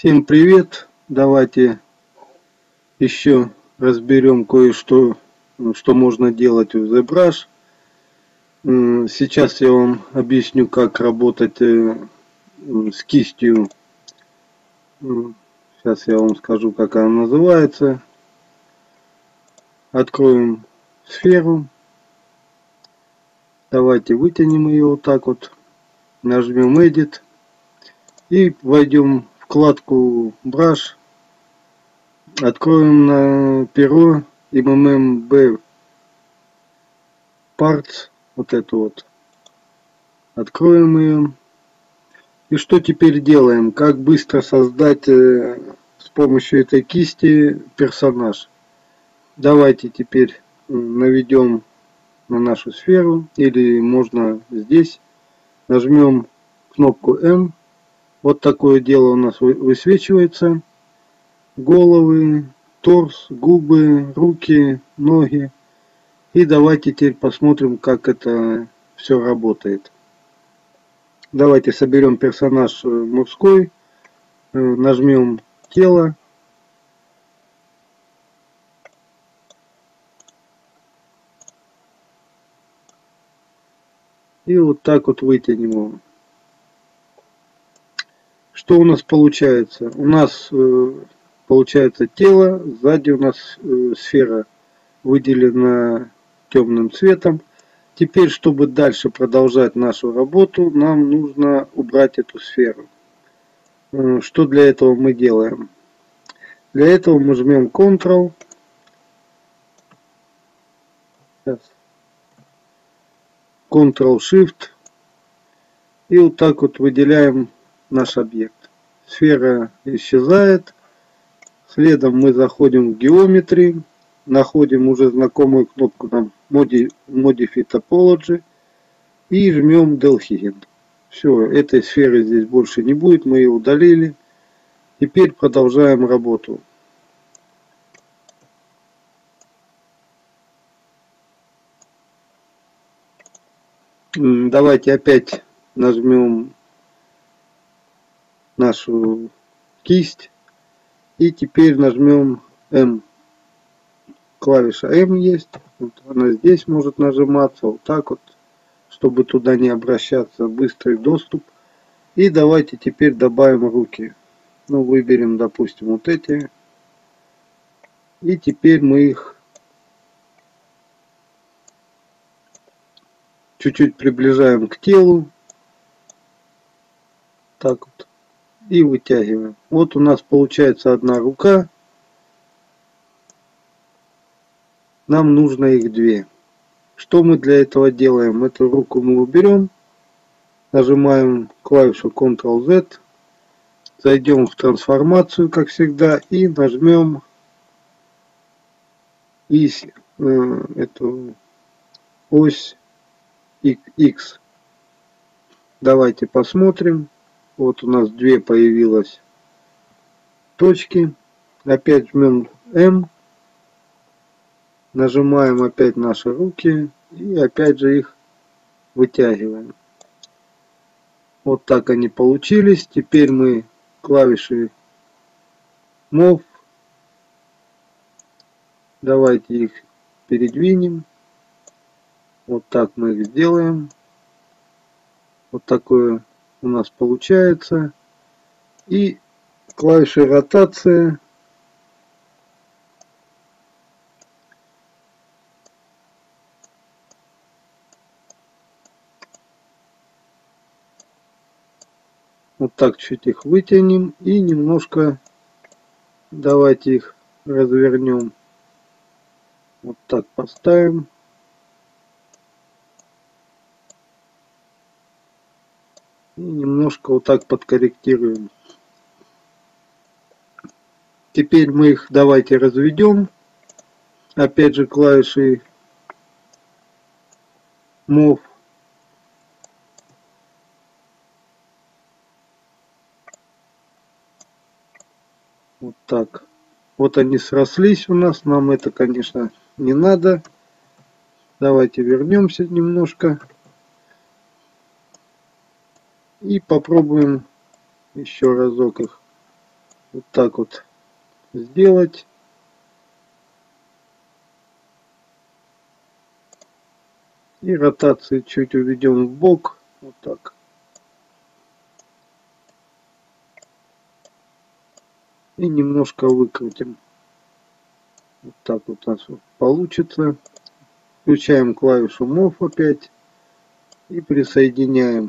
Всем привет! Давайте еще разберем кое-что, что можно делать в ZBrush. Сейчас я вам объясню, как работать с кистью. Сейчас я вам скажу, как она называется. Откроем сферу. Давайте вытянем ее вот так вот. Нажмем Edit. И войдем в вкладку Brush. Откроем на перо MMB Parts, вот эту вот. Откроем ее. И что теперь делаем? Как быстро создать с помощью этой кисти персонаж? Давайте теперь наведем на нашу сферу, или можно здесь. Нажмем кнопку М. Вот такое дело у нас высвечивается. Головы, торс, губы, руки, ноги. И давайте теперь посмотрим, как это все работает. Давайте соберем персонаж мужской, нажмем тело. И вот так вот вытянем его. Что у нас получается? У нас получается тело, сзади у нас сфера выделена темным цветом. Теперь, чтобы дальше продолжать нашу работу, нам нужно убрать эту сферу. Что для этого мы делаем? Для этого мы жмем Ctrl. Ctrl-Shift. И вот так вот выделяем наш объект. Сфера исчезает. Следом мы заходим в Geometry. Находим уже знакомую кнопку нам Modify Topology. И жмем Delete. Все, этой сферы здесь больше не будет. Мы ее удалили. Теперь продолжаем работу. Давайте опять нажмем нашу кисть. И теперь нажмем М. Клавиша М есть. Вот она здесь может нажиматься. Вот так вот. Чтобы туда не обращаться. Быстрый доступ. И давайте теперь добавим руки. Ну, выберем, допустим, вот эти. И теперь мы их чуть-чуть приближаем к телу. Так вот. И вытягиваем. Вот у нас получается одна рука. Нам нужно их две. Что мы для этого делаем? Эту руку мы уберем. Нажимаем клавишу Ctrl-Z. Зайдем в трансформацию, как всегда. И нажмем эту ось X. Давайте посмотрим. Вот у нас две появилось точки. Опять жмем М. Нажимаем опять наши руки. И опять же их вытягиваем. Вот так они получились. Теперь мы клавишей Move. Давайте их передвинем. Вот так мы их сделаем. Вот такое у нас получается. И клавишей ротация вот так чуть их вытянем и немножко давайте их развернем. Вот так поставим. И немножко вот так подкорректируем. Теперь мы их давайте разведем. Опять же клавишей Move. Вот так. Вот они срослись у нас. Нам это, конечно, не надо. Давайте вернемся немножко. И попробуем еще разок их вот так вот сделать. И ротации чуть уведем в бок. Вот так. И немножко выкрутим. Вот так вот у нас получится. Включаем клавишу Move опять. И присоединяем.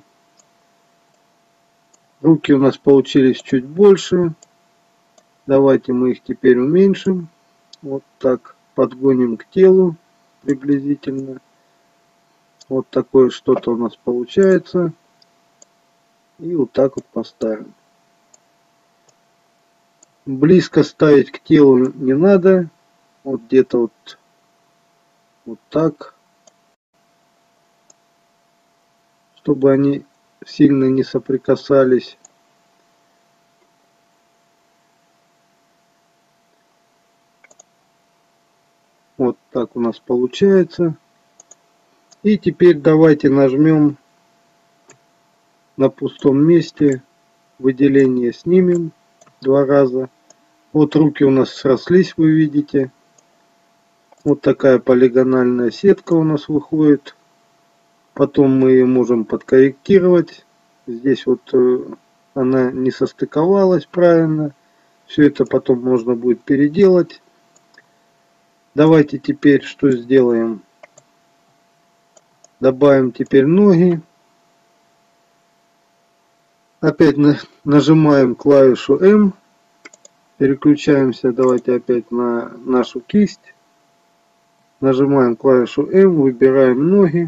Руки у нас получились чуть больше. Давайте мы их теперь уменьшим. Вот так. Подгоним к телу приблизительно. Вот такое что-то у нас получается. И вот так вот поставим. Близко ставить к телу не надо. Вот где-то вот так. Чтобы они сильно не соприкасались. Вот так у нас получается. И теперь давайте нажмем на пустом месте. Выделение снимем 2 раза. Вот руки у нас срослись, вы видите. Вот такая полигональная сетка у нас выходит. Потом мы ее можем подкорректировать. Здесь вот она не состыковалась правильно. Все это потом можно будет переделать. Давайте теперь что сделаем? Добавим теперь ноги. Опять нажимаем клавишу М. Переключаемся, давайте опять на нашу кисть. Нажимаем клавишу М, выбираем ноги.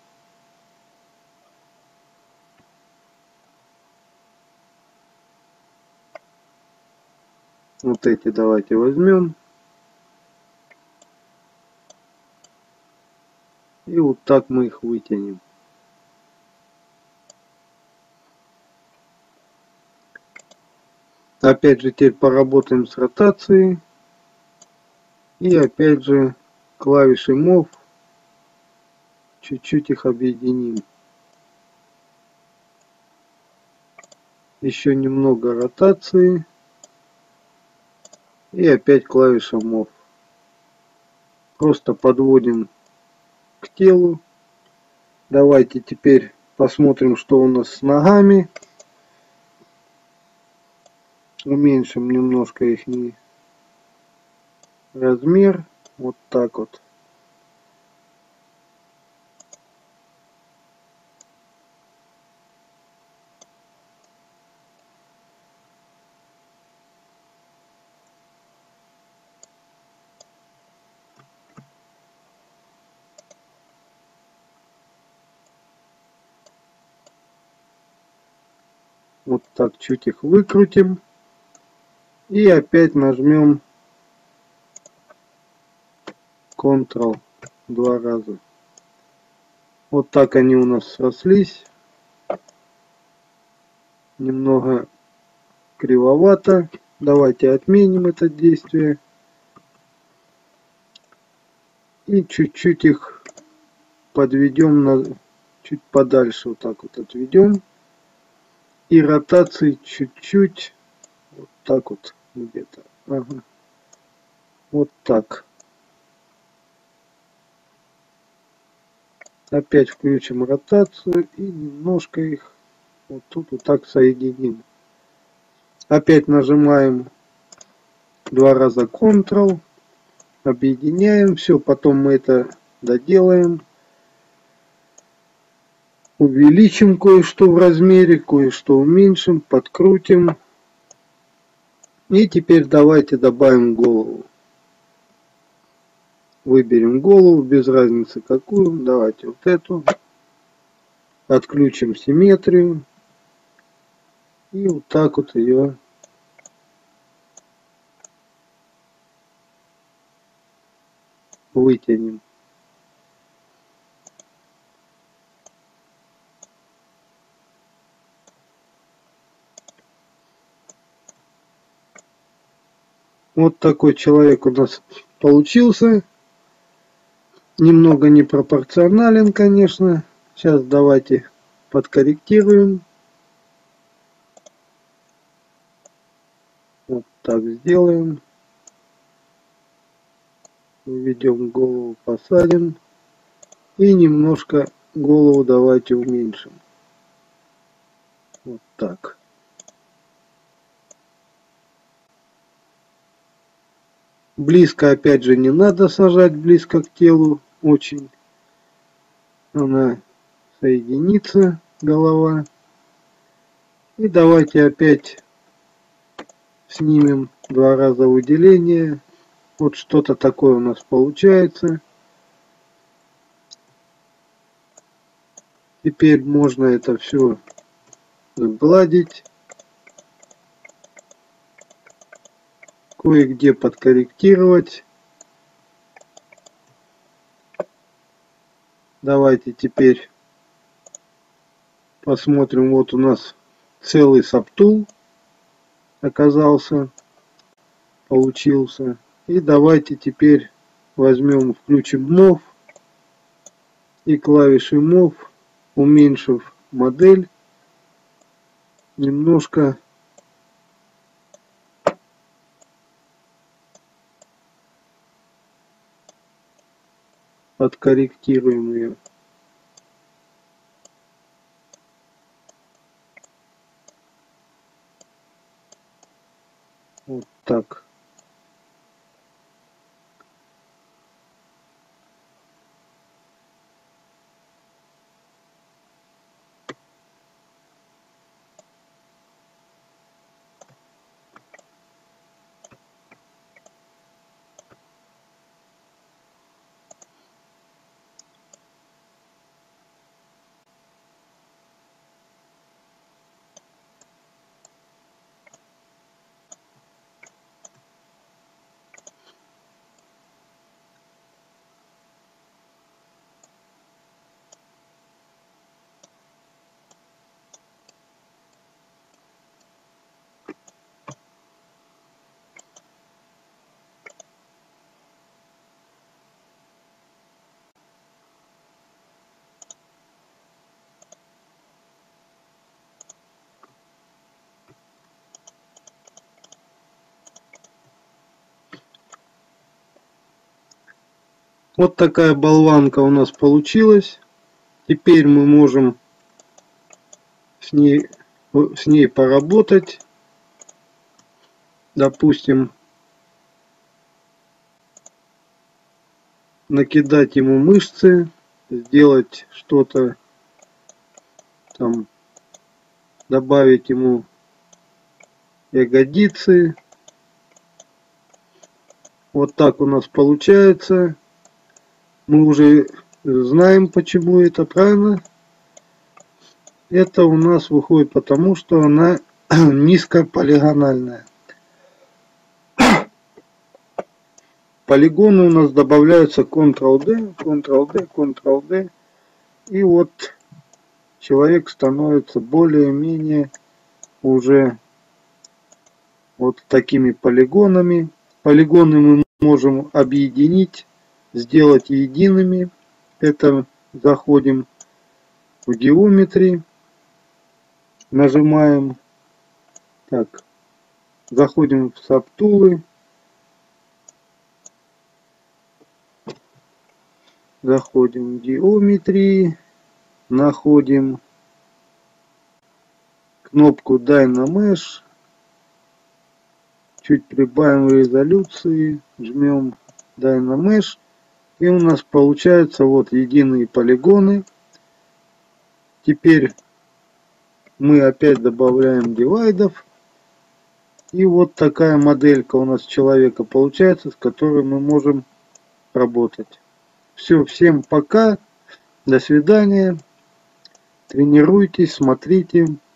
Вот эти давайте возьмем. И вот так мы их вытянем. Опять же теперь поработаем с ротацией. И опять же клавишей Move чуть-чуть их объединим. Еще немного ротации. И опять клавиша Move. Просто подводим к телу. Давайте теперь посмотрим, что у нас с ногами. Уменьшим немножко их размер. Вот так вот. Вот так чуть их выкрутим. И опять нажмем Ctrl 2 раза. Вот так они у нас срослись. Немного кривовато. Давайте отменим это действие. И чуть-чуть их подведем чуть подальше. Вот так вот отведем. И ротации чуть-чуть. Вот так вот где-то. Ага. Вот так. Опять включим ротацию и немножко их вот тут вот так соединим. Опять нажимаем 2 раза Ctrl. Объединяем все. Потом мы это доделаем. Увеличим кое-что в размере, кое-что уменьшим, подкрутим. И теперь давайте добавим голову. Выберем голову, без разницы какую. Давайте вот эту. Отключим симметрию. И вот так вот ее вытянем. Вот такой человек у нас получился. Немного непропорционален, конечно. Сейчас давайте подкорректируем. Вот так сделаем. Введем голову, посадим. И немножко голову давайте уменьшим. Вот так. Близко опять же не надо сажать, близко к телу очень. Она соединится, голова. И давайте опять снимем 2 раза выделение. Вот что-то такое у нас получается. Теперь можно это все сгладить. Кое-где подкорректировать. Давайте теперь посмотрим. Вот у нас целый сабтул оказался, получился. И давайте теперь возьмем, включим MOV и клавишей MOV, уменьшив модель, немножко подкорректируем ее. Вот так. Вот такая болванка у нас получилась. Теперь мы можем с ней поработать. Допустим, накидать ему мышцы, сделать что-то там, добавить ему ягодицы. Вот так у нас получается. Мы уже знаем, почему это, правильно? Это у нас выходит потому, что она низкополигональная. Полигоны у нас добавляются Ctrl-D, Ctrl-D, Ctrl-D. И вот человек становится более-менее уже вот такими полигонами. Полигоны мы можем объединить, сделать едиными. Это заходим в Geometry, нажимаем, так, заходим в сабтулы, заходим в Geometry, находим кнопку Dynamesh, чуть прибавим резолюции, жмем Dynamesh, и у нас получаются вот единые полигоны. Теперь мы опять добавляем дивайдов, и вот такая моделька у нас человека получается, с которой мы можем работать. Все, всем пока, до свидания, тренируйтесь, смотрите.